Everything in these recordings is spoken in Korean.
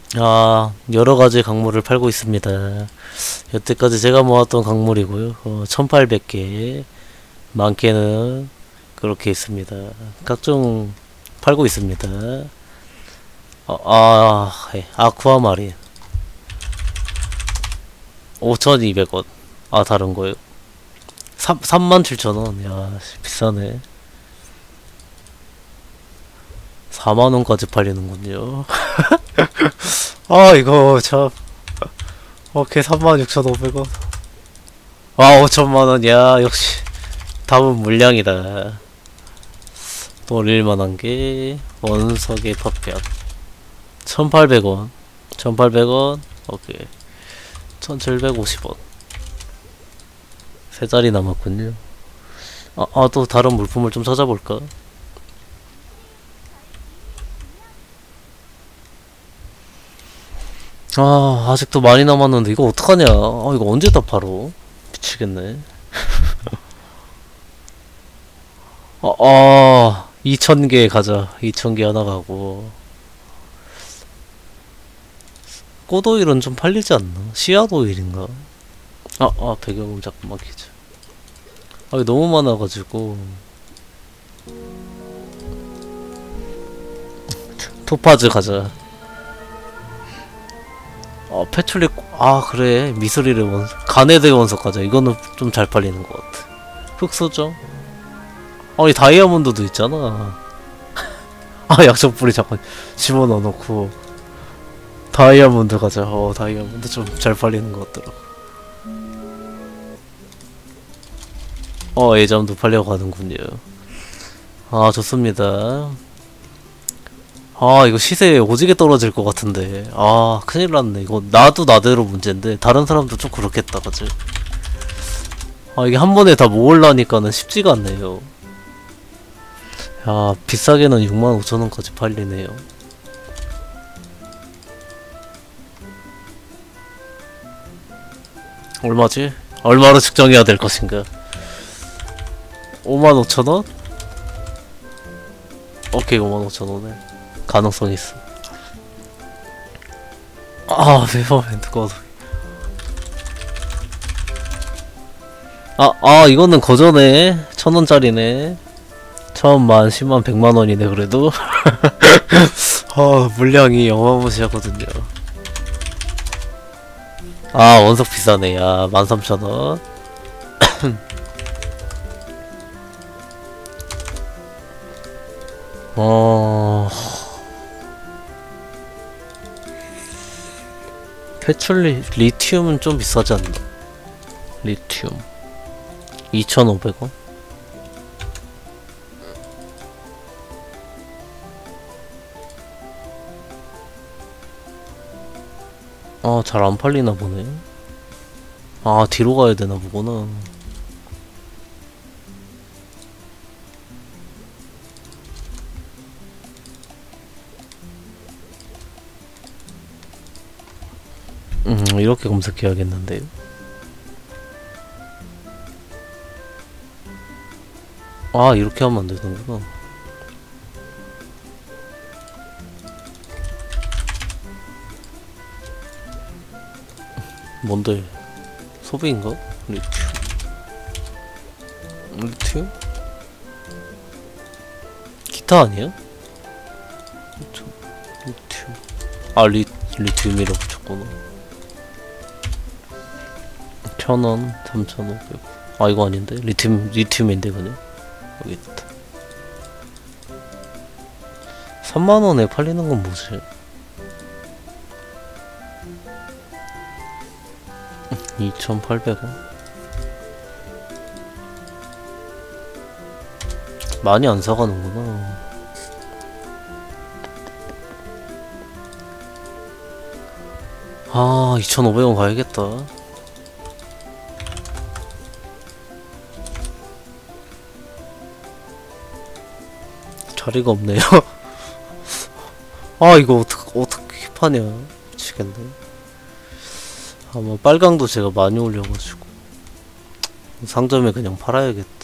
아, 여러가지 강물을 팔고 있습니다. 여태까지 제가 모았던 강물이고요. 1800개. 많게는 그렇게 있습니다. 각종 팔고 있습니다. 예. 아쿠아마린 5200원. 아, 다른 거요? 37,000원. 야, 비싸네. 4만원까지 팔리는군요. 아, 이거 참. 오케이, 36,500원. 아, 5천만원. 야, 역시 답은 물량이다. 또 올릴만한 게 원석의 팝벽 1800원. 1800원. 오케이. 1750원. 세 자리 남았군요. 또 다른 물품을 좀 찾아볼까? 아직도 많이 남았는데 이거 어떡하냐. 이거 언제 다 팔어? 미치겠네. 2000개 가자. 2000개 하나 가고. 꽃오일은 좀 팔리지 않나? 씨앗 오일인가? 배경음 잠깐만 켜자. 이거 너무 많아가지고. 토파즈 가자. 패출릭. 그래. 미스릴의 원석. 가네드의 원석 가자. 이거는 좀 잘 팔리는 것 같아. 흑소정. 이 다이아몬드도 있잖아. 약초뿌리 잠깐 집어넣어 놓고. 다이아몬드 가자. 다이아몬드 좀 잘 팔리는 것 같더라. 예잠도 팔려고 하는군요. 좋습니다. 이거 시세 오지게 떨어질 것 같은데. 큰일 났네. 이거 나도 나대로 문제인데 다른 사람도 좀 그렇겠다, 그치? 이게 한 번에 다 모으려니까는 쉽지가 않네요. 야, 비싸게는 65,000원까지 팔리네요. 얼마지? 얼마로 측정해야 될 것인가? 55,000원? 오케이, 55,000원에 가능성 있어. 페퍼맨트 꺼서. 이거는 거저네. 1000원짜리네. 처음만 10만 100만원이네, 그래도. 물량이 어마무시하거든요. 원석 비싸네. 13,000원. 패출리, 리튬은 좀 비싸지 않나? 리튬. 2,500원? 잘 안 팔리나 보네. 뒤로 가야 되나 보구나. 이렇게 검색해야겠는데요. 이렇게 하면 안 되는구나. 뭔데? 소비인가? 리튬. 리튬? 기타 아니야? 리튬. 리튬이라고 붙였구나. 1,000원, 3,500원. 이거 아닌데? 리튬인데, 그냥? 여기 있다. 3만원에 팔리는 건 뭐지? 2,800원? 많이 안 사가는구나. 2,500원 가야겠다. 자리가 없네요. 이거 어떻게 파냐. 미치겠네. 빨강도 제가 많이 올려가지고 상점에 그냥 팔아야겠다.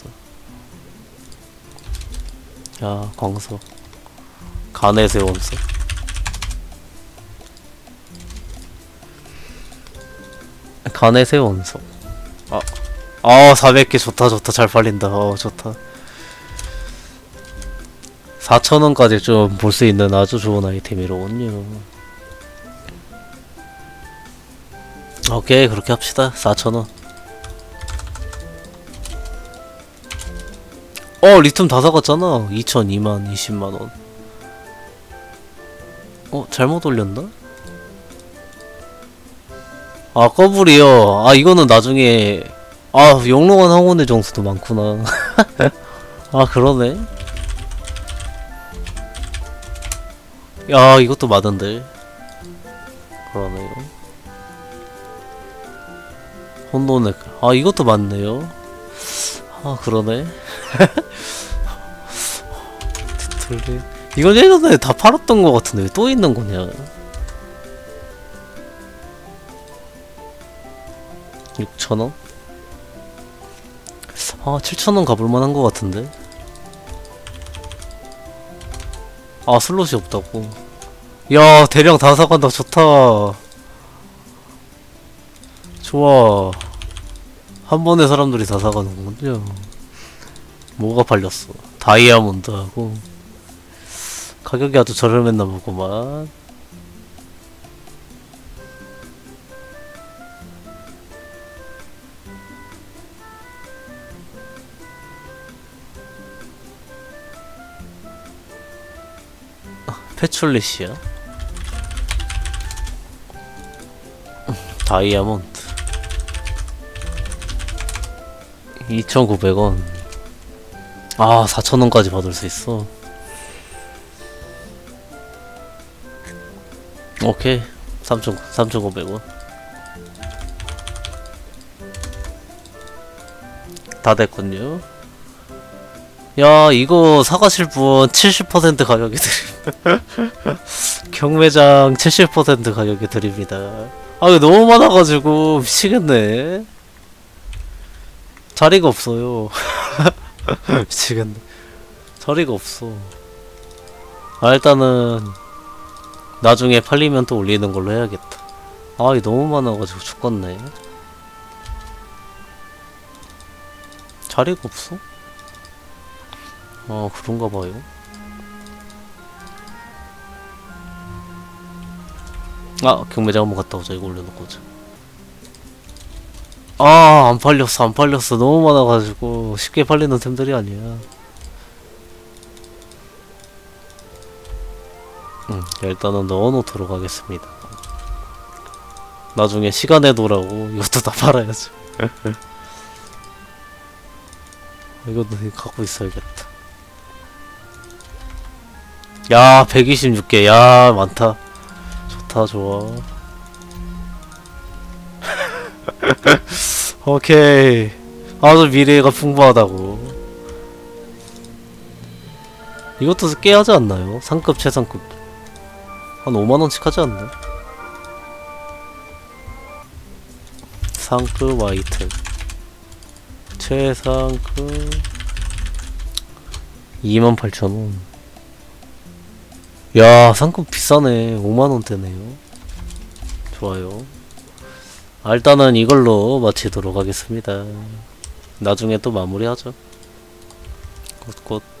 광석 가네세 원석. 가넷의 원석. 아 400개 좋다 좋다 잘 팔린다. 좋다. 4,000원까지 좀 볼 수 있는 아주 좋은 아이템이로군요. 오케이 그렇게 합시다. 4,000원. 리튬 다 사갔잖아. 2,000, 2만, 20만원. 잘못 올렸나? 꺼불이요. 이거는 나중에 영롱한 항원의 정수도 많구나. 그러네. 야 이것도 많은데. 그러네요. 혼돈의 이것도 많네요. 그러네. 디틀리 이건 예전에 다 팔았던 것 같은데 왜 또 있는 거냐. 6,000원? 7,000원 가볼만한 것 같은데. 슬롯이 없다고. 야 대량 다 사간다. 좋다. 좋아. 한 번에 사람들이 다 사가는군요. 뭐가 팔렸어? 다이아몬드하고. 가격이 아주 저렴했나 보구만. 페출리시야? 다이아몬드 2,900원. 4,000원까지 받을 수 있어. 오케이 3,900원 다 됐군요. 야 이거 사가실 분 70% 가격에 드립니다. 경매장 70% 가격에 드립니다. 이거 너무 많아가지고 미치겠네. 자리가 없어요. 미치겠네. 자리가 없어. 일단은 나중에 팔리면 또 올리는 걸로 해야겠다. 이거 너무 많아가지고 죽겠네. 자리가 없어? 그런가봐요. 경매장 한번 갔다 오자. 이거 올려놓고 오자. 안 팔렸어 안 팔렸어. 너무 많아가지고 쉽게 팔리는 템들이 아니야. 일단은 넣어놓도록 하겠습니다. 나중에 시간에 도라고 이것도 다 팔아야지. 이것도 갖고 있어야겠다. 야 126개. 야 많다. 좋다 좋아. 오케이. 아주 미래가 풍부하다고. 이것도 꽤 하지 않나요? 상급 최상급 한 5만원씩 하지 않나? 상급 아이템 최상급 28,000원. 야 상급 비싸네. 5만원대네요. 좋아요. 일단은 이걸로 마치도록 하겠습니다. 나중에 또 마무리하죠. 굿굿.